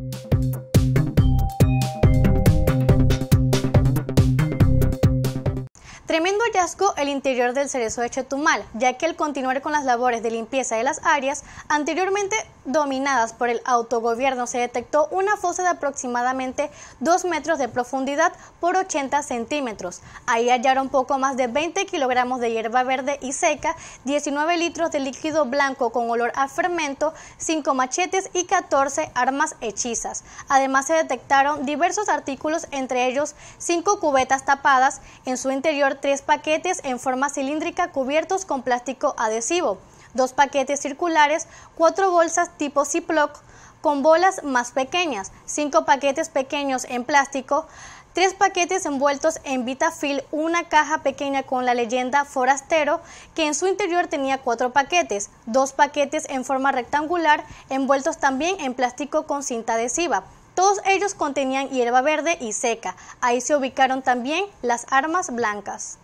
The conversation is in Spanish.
Tremendo hallazgo el interior del Cerezo de Chetumal, ya que al continuar con las labores de limpieza de las áreas anteriormente dominadas por el autogobierno se detectó una fosa de aproximadamente 2 metros de profundidad por 80 centímetros. Ahí hallaron poco más de 20 kilogramos de hierba verde y seca, 19 litros de líquido blanco con olor a fermento, 5 machetes y 14 armas hechizas. Además se detectaron diversos artículos, entre ellos 5 cubetas tapadas, en su interior 3 paquetes en forma cilíndrica cubiertos con plástico adhesivo, 2 paquetes circulares, 4 bolsas tipo Ziploc con bolas más pequeñas, 5 paquetes pequeños en plástico, 3 paquetes envueltos en Vitafil, una caja pequeña con la leyenda Forastero, que en su interior tenía 4 paquetes, 2 paquetes en forma rectangular, envueltos también en plástico con cinta adhesiva. Todos ellos contenían hierba verde y seca. Ahí se ubicaron también las armas blancas.